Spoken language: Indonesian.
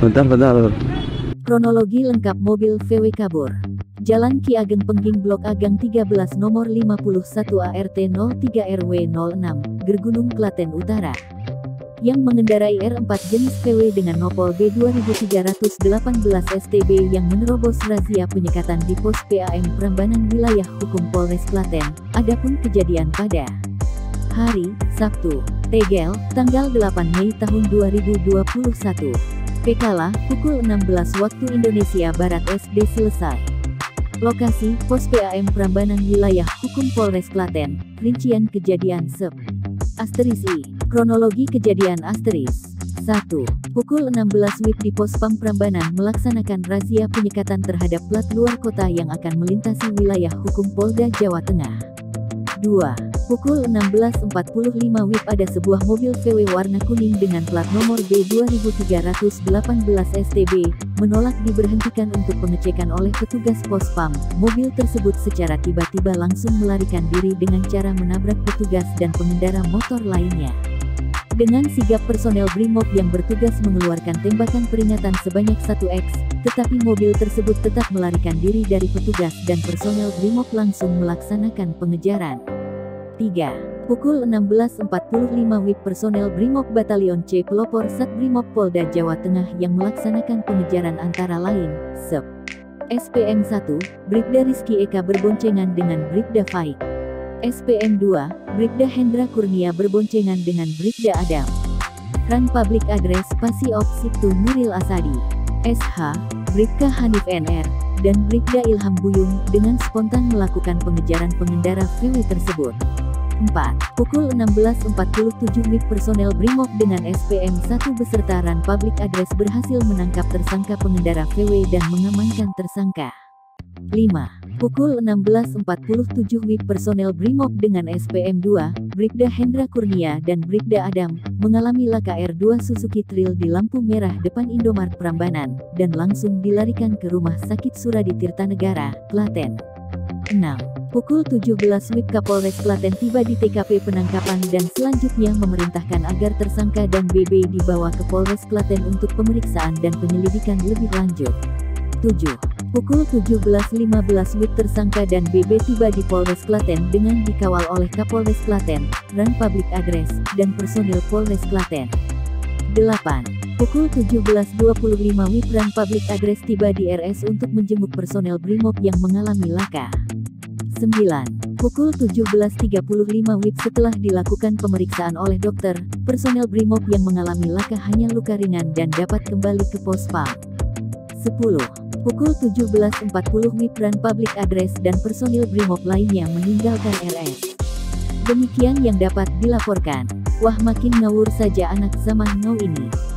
Bentar. Kronologi lengkap mobil VW kabur. Jalan Ki Ageng Pengging Blok Agang 13 nomor 51 ART 03 RW 06, Gergunung Klaten Utara. Yang mengendarai R4 jenis VW dengan nopol B2318 STB yang menerobos razia penyekatan di pos PAM Prambanan wilayah hukum Polres Klaten. Adapun kejadian pada hari Sabtu, tanggal 8 Mei tahun 2021. Pekala, pukul 16 waktu Indonesia Barat SD selesai. Lokasi, pos PAM Prambanan wilayah hukum Polres Klaten. Rincian kejadian Sep. *I. Kronologi kejadian *1. Pukul 16 WIB di pos PAM Prambanan melaksanakan razia penyekatan terhadap plat luar kota yang akan melintasi wilayah hukum Polda Jawa Tengah. 2. Pukul 16.45 WIB ada sebuah mobil VW warna kuning dengan plat nomor B2318 STB, menolak diberhentikan untuk pengecekan oleh petugas pos PAM. Mobil tersebut secara tiba-tiba langsung melarikan diri dengan cara menabrak petugas dan pengendara motor lainnya. Dengan sigap personel Brimob yang bertugas mengeluarkan tembakan peringatan sebanyak 1x, tetapi mobil tersebut tetap melarikan diri dari petugas dan personel Brimob langsung melaksanakan pengejaran. 3. Pukul 16.45 WIB personel Brimob Batalion C pelopor Sat Brimob Polda Jawa Tengah yang melaksanakan pengejaran antara lain, Sep. SPM 1, Bribda Rizky Eka berboncengan dengan Bribda Faik. SPM 2, Bribda Hendra Kurnia berboncengan dengan Bribda Adam. Ran Public Address Pasi Op Siptu Nuril Asadi. SH, Bribka Hanif NR, dan Bribda Ilham Buyung dengan spontan melakukan pengejaran pengendara VW tersebut. 4. Pukul 16.47 WIB personel Brimob dengan SPM 1 beserta Ran Public Address berhasil menangkap tersangka pengendara VW dan mengamankan tersangka. 5. Pukul 16.47 WIB personel Brimob dengan SPM 2, Bribda Hendra Kurnia dan Bribda Adam, mengalami laka R2 Suzuki Trail di lampu merah depan Indomart Prambanan, dan langsung dilarikan ke Rumah Sakit Suradi Tirtanegara, Klaten. 6. Pukul 17 WIB Kapolres Klaten tiba di TKP penangkapan dan selanjutnya memerintahkan agar tersangka dan BB dibawa ke Polres Klaten untuk pemeriksaan dan penyelidikan lebih lanjut. 7. Pukul 17.15 WIB tersangka dan BB tiba di Polres Klaten dengan dikawal oleh Kapolres Klaten, Ran Public Address, dan personil Polres Klaten. 8. Pukul 17.25 WIB Ran Public Address tiba di RS untuk menjenguk personel Brimob yang mengalami laka. 9. Pukul 17.35 WIB setelah dilakukan pemeriksaan oleh dokter, personel Brimob yang mengalami laka hanya luka ringan dan dapat kembali ke pos PAM. 10. Pukul 17.40 WIB Ran Public Address dan personil Brimob lainnya meninggalkan RS. Demikian yang dapat dilaporkan. Wah, makin ngawur saja anak zaman now ini.